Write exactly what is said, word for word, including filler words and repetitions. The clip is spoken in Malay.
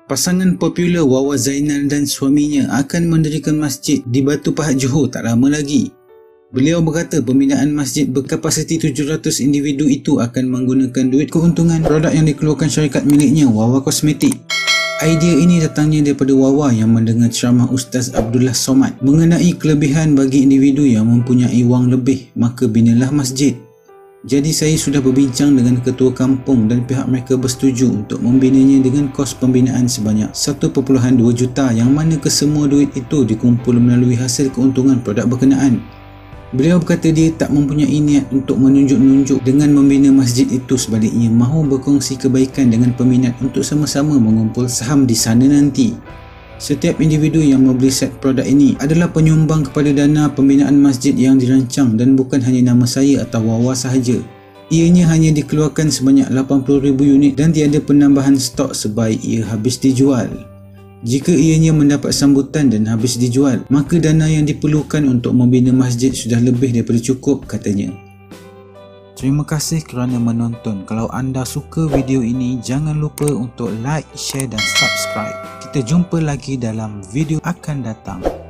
Pasangan popular Wawa Zainal dan suaminya akan mendirikan masjid di Batu Pahat Johor tak lama lagi. Beliau berkata pembinaan masjid berkapasiti tujuh ratus individu itu akan menggunakan duit keuntungan produk yang dikeluarkan syarikat miliknya, Wawa Kosmetik. Idea ini datangnya daripada Wawa yang mendengar ceramah Ustaz Abdullah Somad mengenai kelebihan bagi individu yang mempunyai wang lebih, maka binalah masjid. Jadi saya sudah berbincang dengan ketua kampung dan pihak mereka bersetuju untuk membinanya dengan kos pembinaan sebanyak satu perpuluhan dua juta, yang mana kesemua duit itu dikumpul melalui hasil keuntungan produk berkenaan. Beliau berkata dia tak mempunyai niat untuk menunjuk-nunjuk dengan membina masjid itu, sebaliknya mahu berkongsi kebaikan dengan peminat untuk sama-sama mengumpul saham di sana nanti. Setiap individu yang membeli set produk ini adalah penyumbang kepada dana pembinaan masjid yang dirancang dan bukan hanya nama saya atau Wawa sahaja. Ianya hanya dikeluarkan sebanyak lapan puluh ribu unit dan tiada penambahan stok sebaik ia habis dijual. Jika ianya mendapat sambutan dan habis dijual, maka dana yang diperlukan untuk membina masjid sudah lebih daripada cukup, katanya. Terima kasih kerana menonton. Kalau anda suka video ini, jangan lupa untuk like, share dan subscribe. Kita jumpa lagi dalam video akan datang.